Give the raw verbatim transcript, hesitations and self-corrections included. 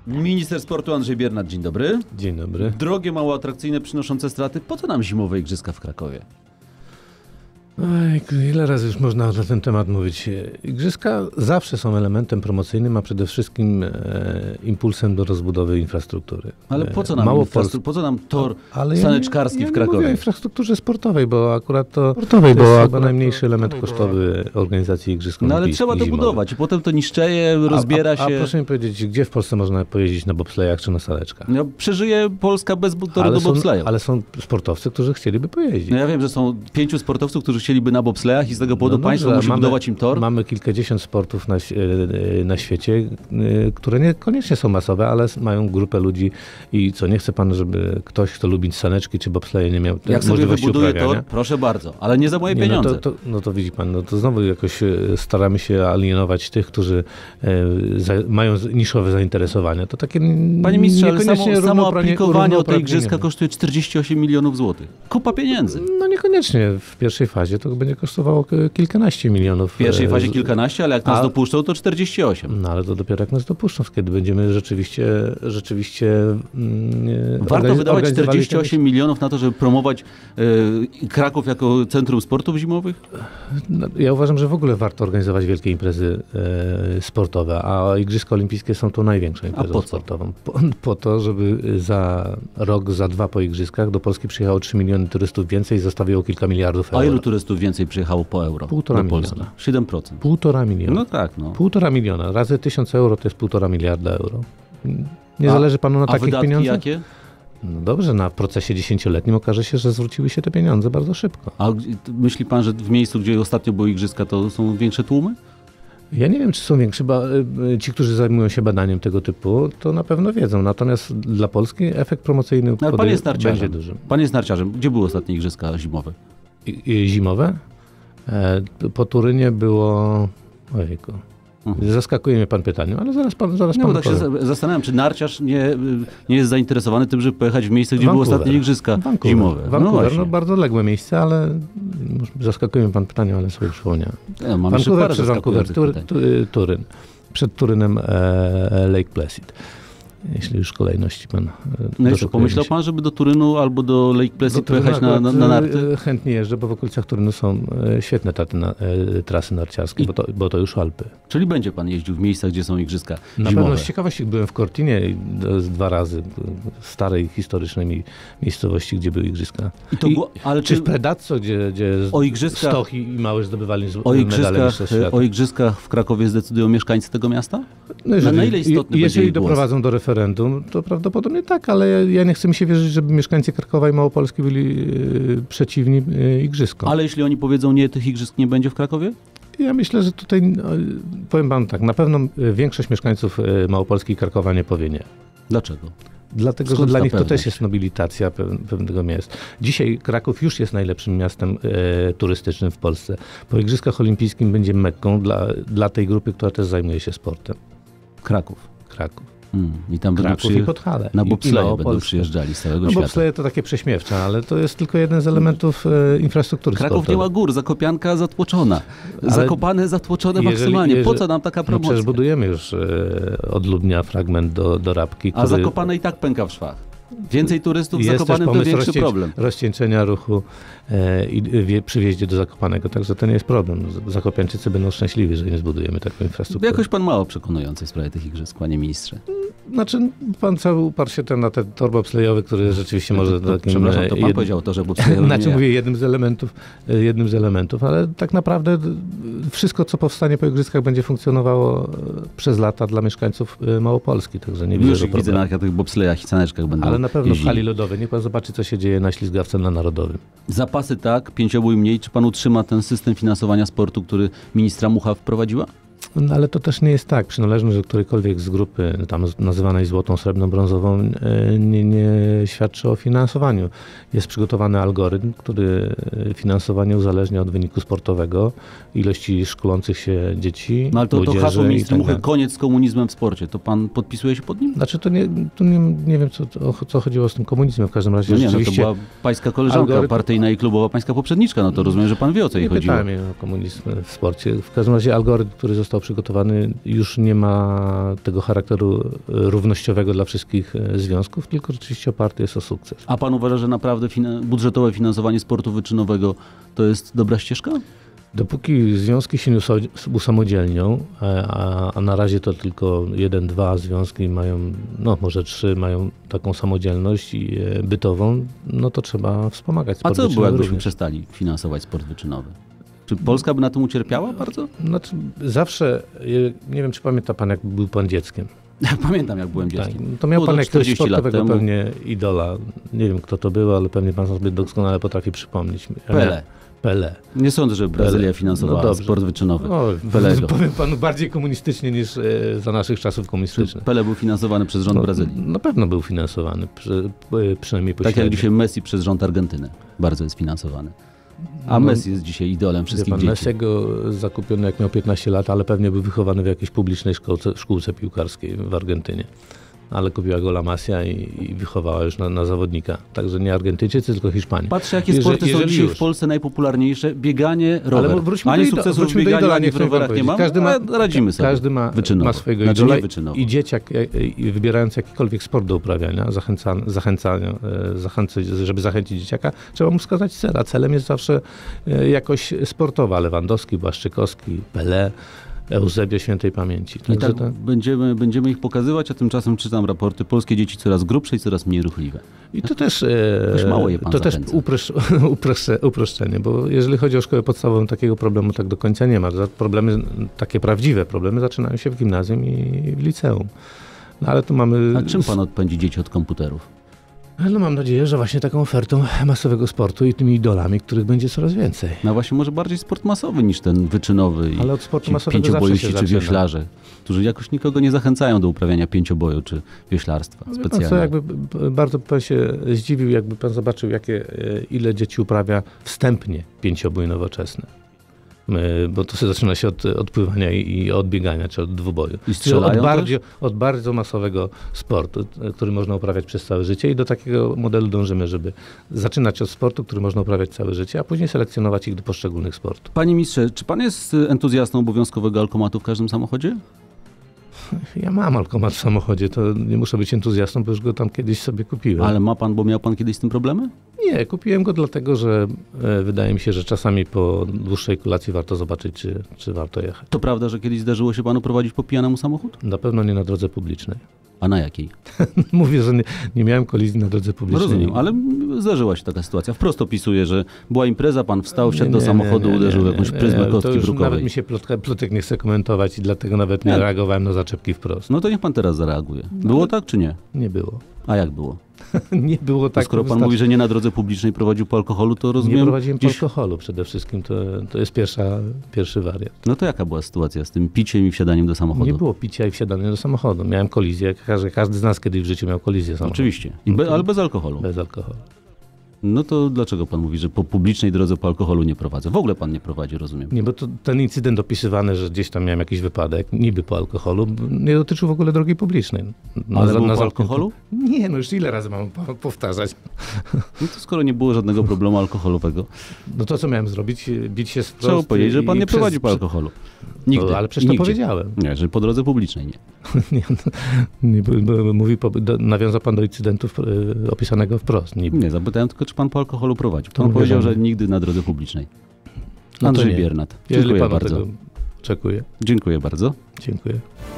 Minister sportu Andrzej Biernat, dzień dobry. Dzień dobry. Drogie, mało atrakcyjne, przynoszące straty. Po co nam zimowe igrzyska w Krakowie? Oj, ile razy już można na ten temat mówić. Igrzyska zawsze są elementem promocyjnym, a przede wszystkim e, impulsem do rozbudowy infrastruktury. Ale po co nam, Mało infrastru- po co nam tor ale saneczkarski ja nie, w ja nie Krakowie? mówię o infrastrukturze sportowej, bo akurat to, sportowej, to jest chyba najmniejszy element kosztowy organizacji Igrzysk No ale Olimpijskich trzeba to zimowych. budować i potem to niszczeje, rozbiera a, a, się. A proszę mi powiedzieć, gdzie w Polsce można pojeździć na bobslejach czy na saleczkach? No, przeżyje Polska bez toru ale do są, bobsleju. ale są sportowcy, którzy chcieliby pojeździć. No ja wiem, że są pięciu sportowców, którzy chcieliby na bobslejach i z tego powodu No państwo dobrze, musi mamy, budować im tor. Mamy kilkadziesiąt sportów na, na świecie, które niekoniecznie są masowe, ale mają grupę ludzi i co, nie chce pan, żeby ktoś, kto lubi saneczki czy bobsleje, nie miał Jak sobie możliwości wybuduje uprawiania? tor, proszę bardzo, ale nie za moje nie, pieniądze. No to, to, no to widzi pan, no to znowu jakoś staramy się alienować tych, którzy e, za, mają niszowe zainteresowania. To takie Panie ministrze, ale niekoniecznie samo, samo równouprawnienie- aplikowanie o te równouprawnienie. igrzyska kosztuje czterdzieści osiem milionów złotych. Kupa pieniędzy. No niekoniecznie. W pierwszej fazie to będzie kosztowało kilkanaście milionów. W pierwszej e, fazie z- kilkanaście, ale jak nas A- dopuszczą, to czterdzieści osiem. No ale to dopiero jak nas dopuszczą, kiedy będziemy rzeczywiście, rzeczywiście mm, Warto organiz- wydawać organizowali czterdzieści osiem milionów na to, żeby promować e, Kraków jako centrum sportów zimowych? No, ja uważam, że w ogóle warto organizować wielkie imprezy e, sportowe, a Igrzyska Olimpijskie są tą największą imprezą po co? sportową. Po, po to, żeby za rok, za dwa po Igrzyskach do Polski przyjechało trzy miliony turystów więcej i zostawiło kilka miliardów euro. A ilu turystów więcej przyjechało po euro? Półtora do Polski? miliona. siedem procent. Półtora miliona. No tak, no. Półtora miliona. Razy tysiąc euro to jest półtora miliarda euro. Nie A- zależy panu na A takich wydatki pieniądzach? jakie? No dobrze, na procesie dziesięcioletnim okaże się, że zwróciły się te pieniądze bardzo szybko. A myśli pan, że w miejscu, gdzie ostatnio były igrzyska, to są większe tłumy? Ja nie wiem, czy są większe, ba- ci, którzy zajmują się badaniem tego typu, to na pewno wiedzą. Natomiast dla Polski efekt promocyjny No, ale pan podej- jest narciarzem. będzie duży. Pan jest narciarzem. Gdzie były ostatnie igrzyska zimowe? I, i zimowe? E, to po Turynie było... Ojejku. Mhm. Zaskakuje mnie pan pytaniem, ale zaraz pan zaraz No, bo panu tak się powiem. za- zastanawiam, czy narciarz nie, nie jest zainteresowany tym, żeby pojechać w miejsce, gdzie były Vancouver. ostatnie igrzyska Vancouver. zimowe. Vancouver, no, właśnie. bardzo odległe miejsce, ale zaskakuje mnie pan pytaniem, ale sobie przypomniałem. Ja, mam jeszcze Vancouver parę przed Vancouver, zaskakujących Tur, pytań. tu, Turyn. Przed Turynem e, Lake Placid. Jeśli już kolejności pan... e, No jeszcze doszukuje pomyślał się. pan, żeby do Turynu albo do Lake Placid Do Turynu pojechać na, na, akurat, na narty? e, Chętnie jeżdżę, bo w okolicach Turynu są e, świetne taty na, e, trasy narciarskie, I- bo to, bo to już Alpy. Czyli będzie pan jeździł w miejscach, gdzie są igrzyska Na zimowe? pewno z ciekawości byłem w Cortinie i do- z dwa razy, w starej, historycznej mi- miejscowości, gdzie były igrzyska. I to I- było, ale Czy czy w Predazzo, gdzie, gdzie O igrzyskach- Stoch i i Małysz zdobywali z, o medale igrzyskach, mistrzostw świata? o igrzyskach w Krakowie zdecydują mieszkańcy tego miasta? No jeżeli, na ile istotny i- będzie jeżeli ich głos? doprowadzą do referendum, to prawdopodobnie tak, ale ja, ja nie chcę mi się wierzyć, żeby mieszkańcy Krakowa i Małopolski byli e, przeciwni e, igrzyskom. Ale jeśli oni powiedzą nie, tych igrzysk nie będzie w Krakowie? Ja myślę, że tutaj, no, powiem panu tak, na pewno e, większość mieszkańców e, Małopolski i Krakowa nie powie nie. Dlaczego? Dlatego, Skąd że dla ta nich to pewność? też jest nobilitacja pew- pewnego miasta. Dzisiaj Kraków już jest najlepszym miastem e, turystycznym w Polsce. Po Igrzyskach Olimpijskim będzie Mekką dla, dla tej grupy, która też zajmuje się sportem. Kraków. Kraków. Hmm. I tam będą Kraków i przyje... Podhale. na I- i bobsleje będą Małopolskę. przyjeżdżali z całego No świata. bobsleje to takie prześmiewcze, ale to jest tylko jeden z elementów e, infrastruktury Kraków nie sportowej. ma gór, Zakopianka zatłoczona. Ale Zakopane zatłoczone jeżeli- maksymalnie. Po jeżeli- co nam taka No promocja? przecież budujemy już e, od Lubnia fragment do, do Rabki, A który Zakopane i tak pęka w szwach. Więcej turystów w jest też Zakopanem to pomysł większy rozcięć- problem. rozcieńczenia ruchu e, i wie, przy wjeździe do Zakopanego, także to nie jest problem. Z- Zakopiańczycy będą szczęśliwi, że nie zbudujemy taką infrastrukturę. Jakoś pan mało przekonujący w sprawie tych igrzysk, panie ministrze. Znaczy, pan cały uparł się ten, na ten tor bobslejowy, który rzeczywiście może... To, takim, przepraszam, to pan jed- powiedział to, że bobslejowy Znaczy nie. mówię jednym z elementów, e, jednym z elementów, ale tak naprawdę d- wszystko, co powstanie po igrzyskach, będzie funkcjonowało e, przez lata dla mieszkańców e, Małopolski, także nie widzę Już że ich widzę na tych bobslejach i saneczkach będą Ale na pewno w jeździli. hali lodowej. Niech pan zobaczy, co się dzieje na ślizgawce na Narodowym. Zapasy tak, pięciobój mniej. Czy pan utrzyma ten system finansowania sportu, który ministra Mucha wprowadziła? No, ale to też nie jest tak. Przynależność do którejkolwiek z grupy, tam nazywanej złotą, srebrną, brązową, e, nie, nie świadczy o finansowaniu. Jest przygotowany algorytm, który finansowanie uzależnia od wyniku sportowego, ilości szkolących się dzieci, No ale to, to młodzieży hasło i ministra tak Muchy, dalej. koniec z komunizmem w sporcie. To pan podpisuje się pod nim? Znaczy to nie, tu nie, nie wiem, co, o co chodziło z tym komunizmem. W każdym razie No nie, no to rzeczywiście... była pańska koleżanka algorytm- partyjna i klubowa, pańska poprzedniczka. No to rozumiem, że pan wie, o co jej Nie chodziło. pytałem jej o komunizm w sporcie. W każdym razie algorytm, który został przygotowany, już nie ma tego charakteru równościowego dla wszystkich związków, tylko rzeczywiście oparty jest o sukces. A pan uważa, że naprawdę fina- budżetowe finansowanie sportu wyczynowego to jest dobra ścieżka? Dopóki związki się nie usamodzielnią, a, a na razie to tylko jeden, dwa związki mają, no może trzy mają taką samodzielność i, e, bytową, no to trzeba wspomagać A sport co by było, wyczynowy jakbyśmy również. przestali finansować sport wyczynowy? Czy Polska by na tym ucierpiała bardzo? Znaczy, zawsze, e, nie wiem czy pamięta pan, jak był pan dzieckiem. Pamiętam, jak byłem Tak, dzieckiem. to miał Było pan to jakiegoś czterdzieści lat sportowego temu. pewnie idola. Nie wiem kto to był, ale pewnie pan sobie doskonale potrafi przypomnieć. Ja miałem- Pelé. Pelé. Nie sądzę, że Brazylia Pelé. finansowała No dobrze. sport wyczynowy. O, Pelego. powiem panu bardziej komunistycznie niż e, za naszych czasów komunistycznych. Pelé był finansowany przez rząd No, Brazylii. na pewno był finansowany, przy, e, przynajmniej Tak jak pośrednio. dzisiaj Messi przez rząd Argentyny. Bardzo jest finansowany. A No, Messi jest dzisiaj idolem Wie wszystkich pan, dzieci. Messiego zakupiony jak miał piętnaście lat, ale pewnie był wychowany w jakiejś publicznej szkołce, szkółce piłkarskiej w Argentynie. Ale kupiła go La Masia i, i wychowała już na, na zawodnika. Także nie Argentyńczycy, tylko Hiszpanie. Patrzcie, jakie Jeżeli- sporty są jeżeli dzisiaj już. w Polsce najpopularniejsze. Bieganie, rower. Ale wróćmy ani do, ido- sukcesu w wróćmy do bieganiu, idola, ani niech w rowerach pan nie ma. Każdy ma, ale radzimy sobie. każdy ma, Wyczynowo. ma swojego Znaczy idola nie wyczynowo. i dzieciak, e, e, wybierając jakikolwiek sport do uprawiania, zachęca, zachęcania, e, zachęcać, żeby zachęcić dzieciaka, trzeba mu wskazać cel, a celem jest zawsze e, jakość sportowa. Lewandowski, Błaszczykowski, Pelé, Eusebio świętej pamięci. I Także tak to- będziemy, będziemy ich pokazywać, a tymczasem czytam raporty. Polskie dzieci coraz grubsze i coraz mniej ruchliwe. I to też, e, Też mało je pan to też zachęca. uprosz, uproszcze, uproszczenie, bo jeżeli chodzi o szkołę podstawową, takiego problemu tak do końca nie ma. Za- Problemy, takie prawdziwe problemy zaczynają się w gimnazjum i w liceum. No ale tu mamy... A czym pan odpędzi dzieci od komputerów? No mam nadzieję, że właśnie taką ofertą masowego sportu i tymi idolami, których będzie coraz więcej. No właśnie może bardziej sport masowy niż ten wyczynowy i Ale od sportu ci masowego zawsze się pięciobojuści czy zaczyna. wioślarze, którzy jakoś nikogo nie zachęcają do uprawiania pięcioboju czy wioślarstwa Wie pan specjalnie. co, jakby b- bardzo pan się zdziwił, jakby pan zobaczył, jakie, e, ile dzieci uprawia wstępnie pięciobój nowoczesny. E, Bo to się zaczyna się od odpływania i i od biegania, czy od dwuboju. I Czyli strzelają od, też? bardzo, od bardzo masowego sportu, e, który można uprawiać przez całe życie i do takiego modelu dążymy, żeby zaczynać od sportu, który można uprawiać całe życie, a później selekcjonować ich do poszczególnych sportów. Panie ministrze, czy pan jest entuzjastą obowiązkowego alkomatu w każdym samochodzie? Ja mam alkomat w samochodzie, to nie muszę być entuzjastą, bo już go tam kiedyś sobie kupiłem. Ale ma pan, bo miał pan kiedyś z tym problemy? Nie, kupiłem go dlatego, że e, wydaje mi się, że czasami po dłuższej kolacji warto zobaczyć, czy, czy warto jechać. To prawda, że kiedyś zdarzyło się panu prowadzić po pijanemu samochód? Na pewno nie na drodze publicznej. A na jakiej? Mówię, że nie, nie miałem kolizji na drodze No publicznej. rozumiem, ale zdarzyła się taka sytuacja. Wprost opisuję, że była impreza, pan wstał, wsiadł Nie, do nie, samochodu, nie, nie, uderzył nie, jakąś nie, pryzmę to kostki już nawet brukowej. mi się plotka, plotek nie chce komentować i dlatego nawet nie, Nie. reagowałem na zaczepki wprost. No to niech pan teraz zareaguje. Było ale- tak czy nie? Nie było. A jak było? nie było To tak. skoro pan wystarczy- mówi, że nie na drodze publicznej prowadził po alkoholu, to rozumiem... Nie prowadziłem po gdzieś- alkoholu przede wszystkim, to, to jest pierwsza, pierwszy wariant. No to jaka była sytuacja z tym piciem i wsiadaniem do samochodu? Nie było picia i wsiadania do samochodu. Miałem kolizję, jak każdy, każdy z nas kiedyś w życiu miał kolizję samochodu. Oczywiście, I be, ale bez alkoholu. Bez alkoholu. No to dlaczego pan mówi, że po publicznej drodze po alkoholu nie prowadzę? W ogóle pan nie prowadzi, rozumiem. Nie, bo to, ten incydent opisywany, że gdzieś tam miałem jakiś wypadek, niby po alkoholu, nie dotyczył w ogóle drogi publicznej. Na, Ale był po zamkniętym- alkoholu? Nie, no już ile razy mam po- powtarzać? No to skoro nie było żadnego problemu alkoholowego, No to co miałem zrobić? Bić się z trzeba powiedzieć, że pan nie prowadzi po alkoholu. alkoholu. Nigdy. No, ale przecież I to nigdzie. powiedziałem. Nie, że po drodze publicznej nie. nie, no, nie, bo, bo mówi, po- do, nawiązał pan do incydentu w- y, opisanego wprost. Niby. Nie, zapytałem tylko, czy pan po alkoholu prowadzi. To Pan mówię, powiedział, że że nie. nigdy na drodze publicznej. No to Andrzej nie. Biernat. Jeżeli Dziękuję pan bardzo. tego oczekuje. Dziękuję bardzo. Dziękuję.